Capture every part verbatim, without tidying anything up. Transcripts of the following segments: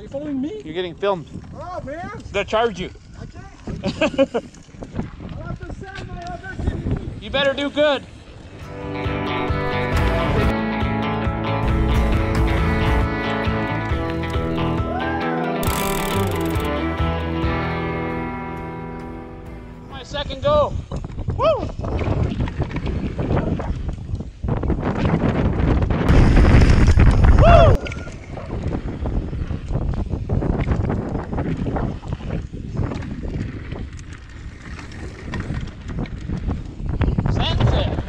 you following me? You're getting filmed. Oh man! They'll charge you. Okay. I'll have to send my other T V. You better do good. My second go. Woo! Woo! Sunset.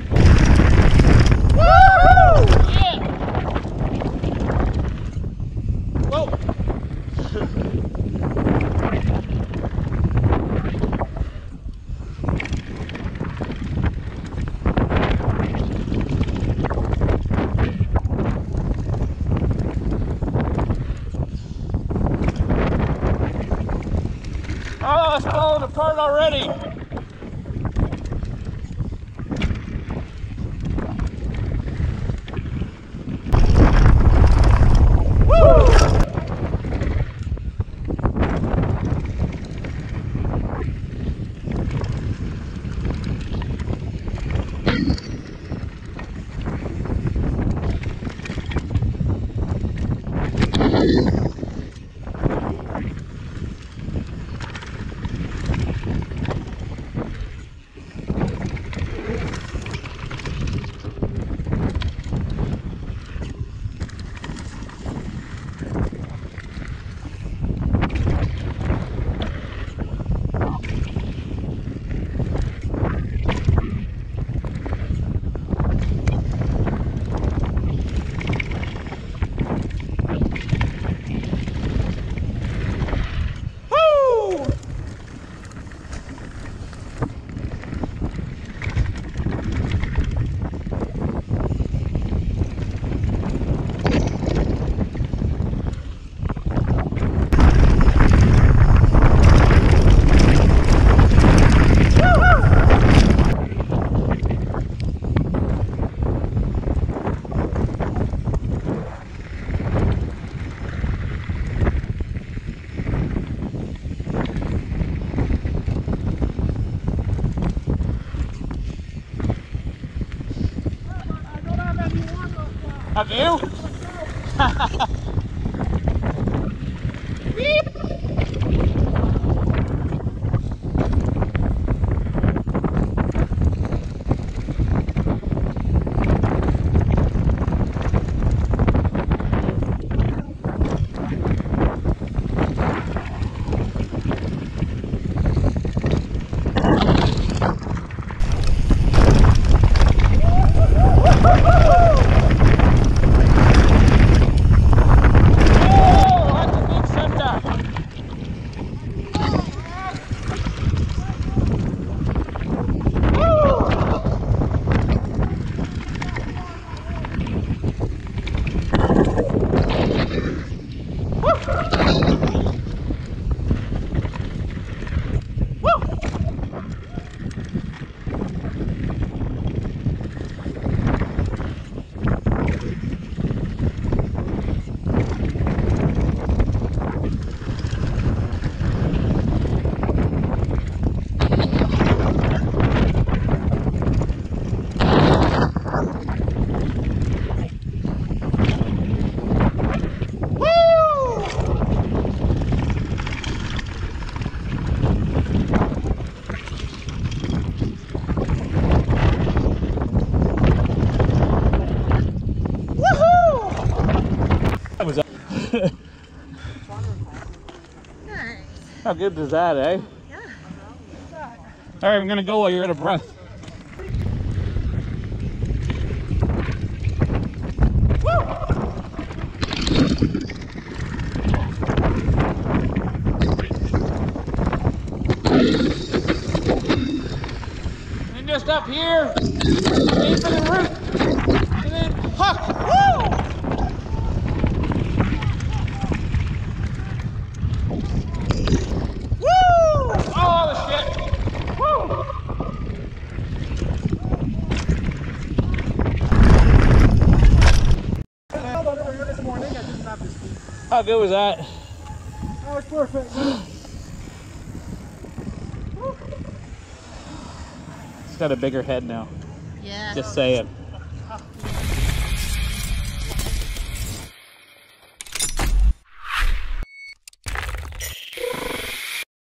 Woo! Yeah. Whoa. Oh, it's falling apart already. Have you? How good is that, eh? Yeah. All right, I'm gonna go while you're out of breath. And just up here, aim for the root, and then huck. Woo! How good was that? That was perfect. It's got a bigger head now. Yeah. Just saying. Yeah.